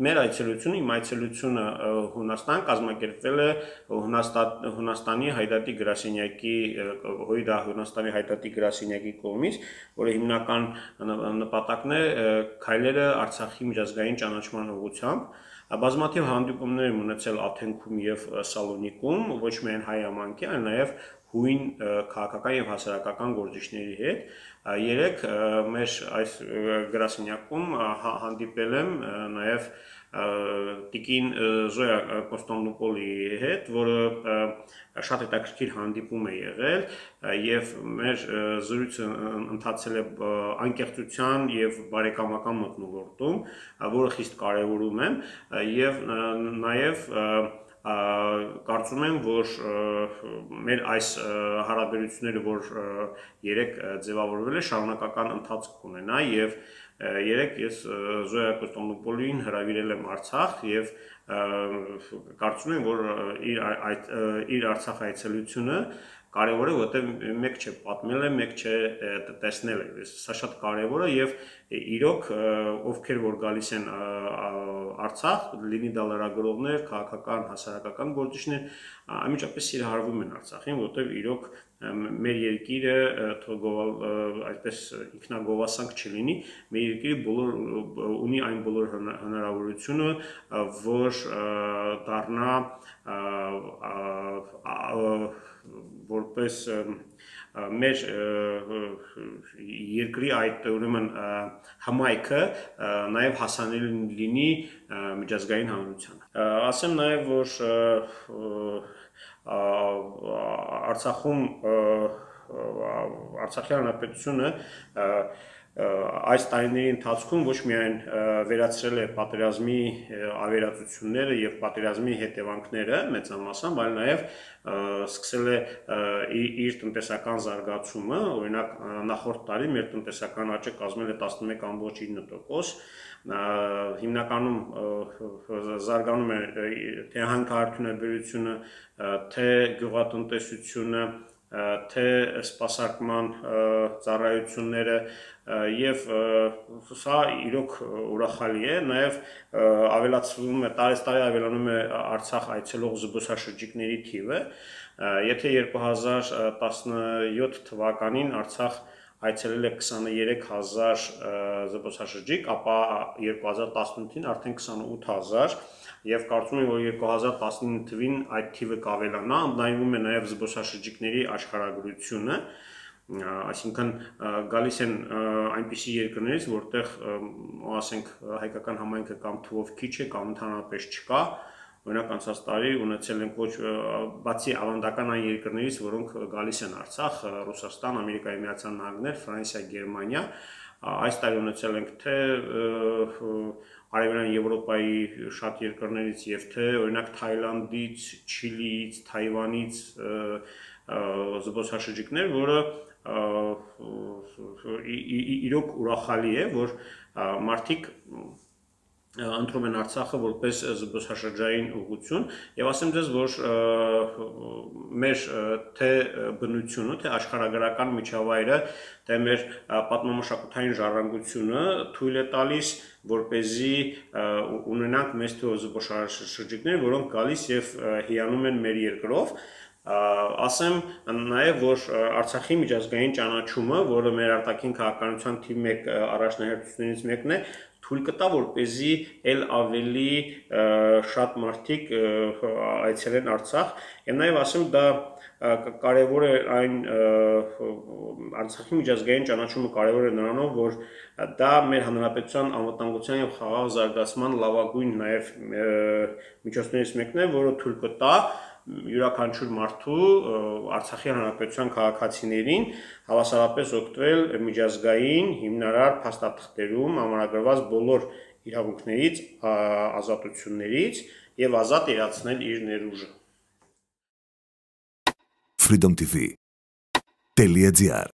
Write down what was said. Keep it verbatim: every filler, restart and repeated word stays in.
Մեր այցելությունը, իմ այցելությունը Հունաստան կազմակերպվել է Հունաստանի հայդատի գրասենյակի հույդա Հունաստանի հայդատի գրասենյակի կողմից, որը հիմնական նպատակն է քայլերը Արցախի միջազգային ճանաչման ուղղությամբ։ Բազմաթիվ հանդիպումներ եմ ունեցել Աթենքում եւ Սալոնիկում, ոչ միայն հայ համայնքի, այլ նաեւ հույն քաղաքական եւ հասարակական գործիչների հետ։ Երեք մեր այս գրասենյակում հանդիպել եմ նաեւ Տիկին Զոյա Կոստանդնուպոլիի հետ, որը շատ հետաքրքիր հանդիպում է եղել եւ մեր զրույցը ընթացել է անկեղծության եւ բարեկամական մթնոլորտում, որը խիստ կարեւորում եմ եւ նաեւ կարծում եմ, որ մեր այս հարաբերությունները, որ երեք ձևավորվել է, շարունակական ընթացք կունենա եւ երեք ես Զոյա Կոստանդնուպոլիին հրավիրել եմ Արցախ եւ կարծում եմ, որ իր իր Արցախ այցելությունը կարևոր է, որտեղ մեկ չէ պատմել է, մեկ չէ տեսնել է։ Սա շատ կարևոր է եւ իրոք ովքեր որ գալիս են Արցախ, լինի դա լրագրողներ, քաղաքական, հասարակական գործիչներ, անմիջապես սիրահարվում են Արցախին, որտեղ իրոք մեր երկիրը թողոval այսպես ինքնագովասանք չլինի, մեր երկիրը բոլոր ունի այն բոլոր հնարավորությունը, որ դառնա որպես մեր երկրի այդ ուրեմն համայնքը նաև հասանելի լինի միջազգային հանրությանը։ Ասեմ նաև, որ Արցախում Արցախի հանրապետությունը այս տարիների ընթացքում ոչ միայն վերացրել է պատերազմի ավերածությունները եւ պատերազմի հետևանքները մեծամասամբ, այլ նաեւ սկսել է իր տնտեսական զարգացումը, օրինակ նախորդ տարի մեր տնտեսական աճը կազմել է տասնմեկ կόμma ինը տոկոս, հիմնականում զարգանում է թե հանքարդյունաբերությունը, թե գյուղատնտեսությունը, թե սպասարկման ծառայությունները եւ սա իրոք ուրախալի է, նաեւ ավելացվում է տարեստարի ավելանում է Արցախ այցելող զբոսաշրջիկների թիվը, եթե երկու հազար տասնյոթ թվականին Արցախ այցելել է քսաներեք հազար զբոսաշրջիկ, ապա երկու հազար տասնութին արդեն քսանութ հազար եւ կարծում եմ, որ երկու հազար տասնինը թվին այդ թիվը կավելանա, ընդլայնվում է նաեւ զբոսաշրջիկների աշխարհագրությունը, այսինքն գալիս են այնպիսի երկրներից, որտեղ ասենք հայկական համայնքը կամ թվով քիչ է, կամ ընդհանրապես չկա, օրինակ անցած տարի ունեցել ենք ոչ բացի ավանդական այն երկրներից, որոնք գալիս են Արցախ, Ռուսաստան, Ամերիկայի Միացյալ Նահանգներ, Ֆրանսիա, Գերմանիա, այս տարի ունեցել ենք թե Արևելյան Եվրոպայի շատ երկրներից եւ թե օրինակ Թայլանդից, Չիլիից, Թայվանից զբոսաշրջիկներ, որը իրոք ուրախալի է, որ մարդիկ ընտրում են Արցախը որպես զբոսաշրջային ուղղություն եւ ասեմ ձեզ, որ մեր թե բնությունը, թե աշխարհագրական միջավայրը, թե մեր պատմամշակութային ժառանգությունը թույլ է տալիս, որպեսզի ունենանք մեծ թվով զբոսաշրջիկներ, որոնք գալիս եւ հիանում են մեր երկրով։ Ասեմ նաև, որ Արցախի միջազգային ճանաչումը, որը մեր արտաքին քաղաքականության թիվ մեկ առաջնահերթություններից մեկն է, թույլ կտա, որպեսզի ել ավելի շատ մարդիկ այցելեն Արցախ, եւ նաև ասեմ, դա կարևոր է այն Արցախի միջազգային ճանաչումը կարևոր է նրանով, որ դա մեր հանրապետության անվտանգության եւ խաղաղ զարգացման լավագույն նաև միջոցներից մեկն է, որը թույլ կտա յուրաքանչյուր մարդու Արցախի հանրապետության քաղաքացիներին հավասարապես օգտվել միջազգային հիմնարար փաստաթղթերում ամրագրված բոլոր իրավունքներից, ազատություններից եւ ազատ իրացնել իր ներուժը։ freedom t v dot g r